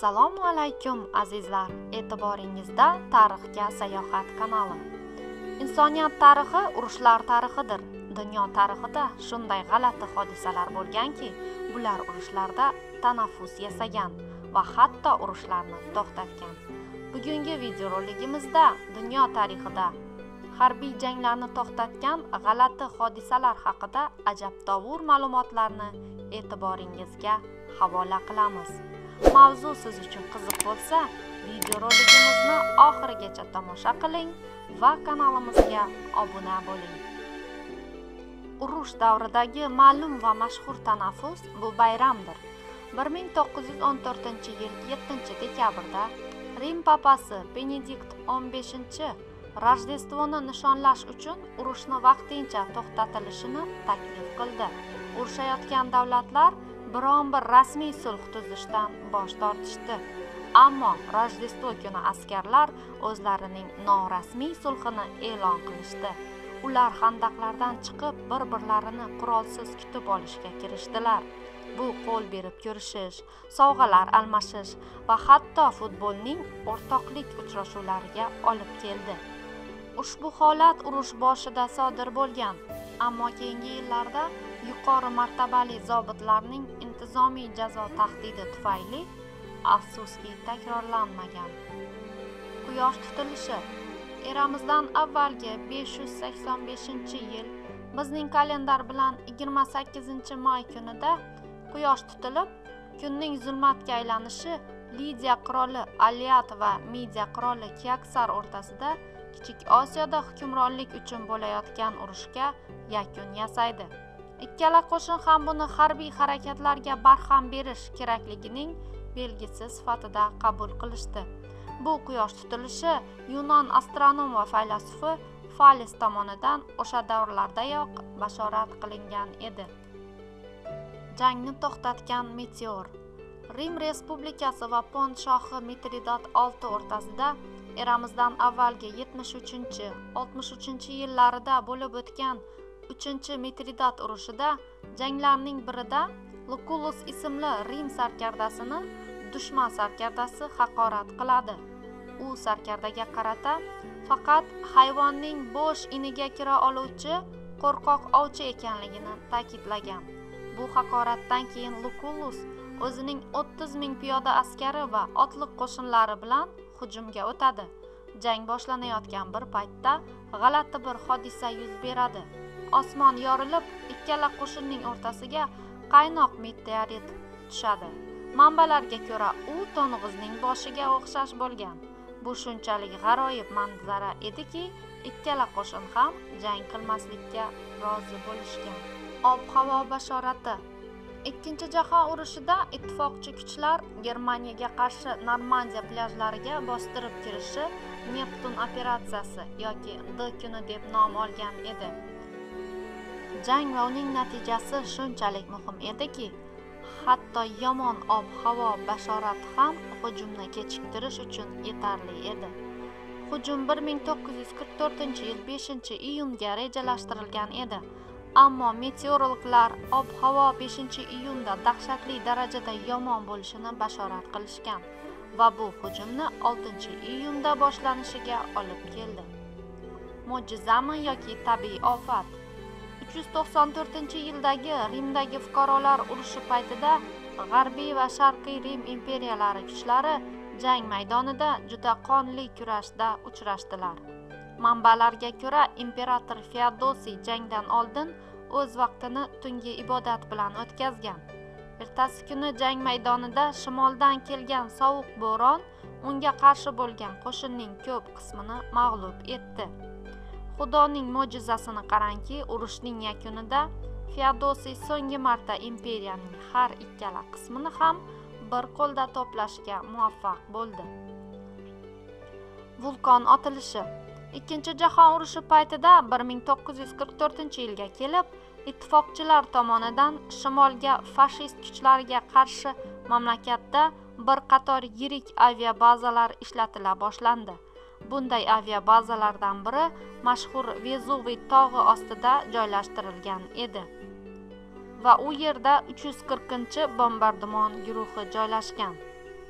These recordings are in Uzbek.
Assalomu alaykum azizlar, e'tiboringizda Tarixga sayohat kanali. Insoniyat tarixi urushlar tarixidir. Dunyo tarixida shunday g'alati hodisalar bo'lganki, bular urushlarda tanaffus yasagan va hatto urushlarni to'xtatgan. Bugungi videoroligimizda dunyo tarixida harbiy janglarni to'xtatgan g'alati hodisalar haqida ajabtovur ma'lumotlarni e'tiboringizga havola qilamiz. Mavzu siz uchun qiziq bo'lsa, videoroligimizni oxirigacha tomosha qiling va kanalimizga obuna bo'ling. Urush davridagi ma'lum va mashhur tanaffus bu bayramdir. 1914-yil 7-dekabrda Rim papasi Benedikt 15 Rojdestvoni nishonlash uchun urushni vaqtincha to'xtatilishini taklif qildi. Urushayotgan davlatlar biron bir rasmiy sulh tuzishdan bosh tortishdi. Ammo Rojdestvo kuni askarlar o'zlarining norasmiy sulhini e'lon qilishdi. Ular xandaqlardan chiqib, bir-birlarini qurolsiz kutib olishga kirishdilar. Bu qo'l berib ko'rishish, sovg'alar almashish va hatto futbolning o'rtoqlik uchrashuvlariga olib keldi. Ushbu holat urush boshida sodir bo'lgan, ammo keyingi yillarda yuqori martabali zobitlarning intizomiy jazo tahdidi tufayli afsuski takrorlanmagan. Quyosh tutilishi eramizdan avvalgi 585-yil bizning kalendar bilan 28-may kunida quyosh tutilib, kunning zulmatga aylanishi Lidiya qiroli Aliat va Midiya qiroli Kiaksar o'rtasida Kichik Osiyoda hukmronlik uchun bo'layotgan urushga yakun yasaydi. Ikkala qo'shin ham buni harbiy harakatlarga barham berish kerakligining belgisi sifatida qabul qilishdi. Bu quyosh tutilishi Yunon astronom va faylasufi Fales tomonidan o'sha davrlardayoq bashorat qilingan edi. Jangni to'xtatgan meteor. Rim Respublikasi va Pont shohi Mitridat 6 o'rtasida eramizdan avvalgi 73-63-yillarida bo'lib o'tgan 3-Mitridat urushida janglarning birida Lucullus ismli Rim sarkardasini dushman sarkardasi haqorat qiladi. U sarkardaga qarata faqat hayvonning bo'sh iniga kira oluvchi qo'rqoq ovchi ekanligini ta'kidlagan. Bu haqoratdan keyin Lucullus o'zining 30 ming piyoda askari va otliq qo'shinlari bilan hujumga o'tadi. Jang boshlanayotgan bir paytda g'alati bir hodisa yuz beradi. Osmon yorilib, ikkala qo'shinning o'rtasiga qaynoq meteorit tushadi. Manbalarga ko'ra, u to'ng'izning boshiga o'xshash bo'lgan. Bu shunchalik g'aroyib manzara ediki, ikkala qo'shin ham jang qilmaslikka rozi bo'lishgan. Ob-havo bashorati. Ikkinchi jahon urushida ittifoqchi kuchlar Germaniyaga qarshi Normandiya plyajlariga bostirib kirishi Neptun operatsiyasi yoki D kuni deb nom olgan edi. Jang va uning natijasi shunchalik muhim ediki, hatto yomon ob-havo bashorati ham hujumni kechiktirish uchun yetarli edi. Hujum 1944-yil 5-iyunga rejalashtirilgan edi. Ammo meteorologlar ob-havo 5-iyunda dahshatli darajada yomon bo'lishini bashorat qilishgan va bu hujumni 6-iyunda boshlanishiga olib keldi. Mo'jizami yoki tabiiy ofat? 394-yildagi Rimdagi fuqarolar urushi paytida G'arbiy va Sharqiy Rim imperiyalari kuchlari jang maydonida juda qonli kurashda uchrashdilar. Manbalarga ko'ra, imperator Feodosiy jangdan oldin o'z vaqtini tungi ibodat bilan o'tkazgan. Ertasi kuni jang maydonida shimoldan kelgan sovuq bo'ron unga qarshi bo'lgan qo'shinning ko'p qismini mag'lub etdi. Xudoning mo'jizasini qarangki, urushning yakunida Feodosiy so'nggi marta imperiyaning har ikkala qismini ham bir qo'lda to'plashga muvaffaq bo'ldi. Vulqon otilishi. Ikkinchi jahon urushi paytida 1944-yilga kelib, ittifoqchilar tomonidan shimolga fashist kuchlariga qarshi mamlakatda bir qator yirik aviabazalar ishlatila boshlandi. Bunday aviabazalardan biri mashhur Vezuviy tog'i ostida joylashtirilgan edi va u yerda 340-bombardimon guruhi joylashgan.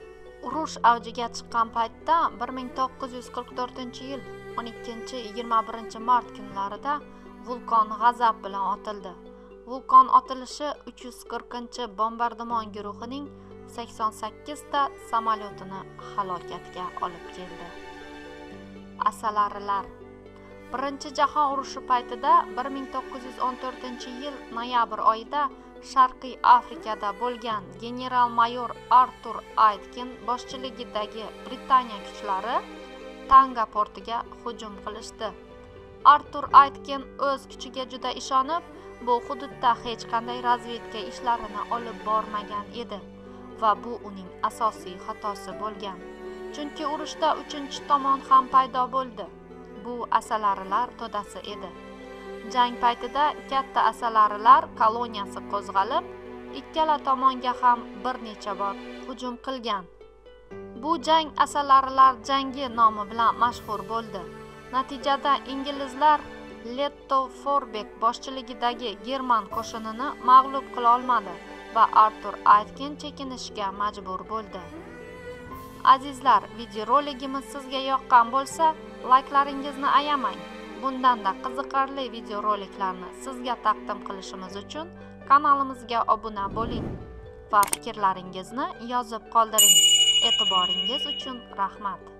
Urush avjiga chiqqan paytda 1944-yil 12-21 mart kunlarida vulqon g'azab bilan otildi. Vulqon otilishi 340-bombardimon guruhining 88 ta samolyotini halokatga olib keldi. Asalarilar. Birinchi jahon urushi paytida 1914-yil noyabr oyida Sharqiy Afrikada bo'lgan general-mayor Artur Aytkin boshchiligidagi Britaniya kuchlari Tanga portiga hujum qilishdi. Artur Aytkin o'z kuchiga juda ishonib, bu hududda hech qanday razvedka ishlarini olib bormagan edi va bu uning asosiy xatosi bo'lgan. Chunki urushda uchinchi tomon ham paydo bo'ldi. Bu asalarilar to'dasi edi. Jang paytida katta asalarilar koloniyasi qo'zg'alib, ikkala tomonga ham bir necha bor hujum qilgan. Bu jang asalarilar jangi nomi bilan mashhur bo'ldi. Natijada inglizlar Letto Forbek boshchiligidagi German qo'shinini mag'lub qila olmadi va Artur Aytkin chekinishga majbur bo'ldi. Azizlar, videoroligimiz sizga yoqqan bo'lsa, layklaringizni ayamang. Bundanda qiziqarli videoroliklarni sizga taqdim qilishimiz uchun kanalimizga obuna bo'ling va fikrlaringizni yozib qoldiring. E'tiboringiz uchun rahmat.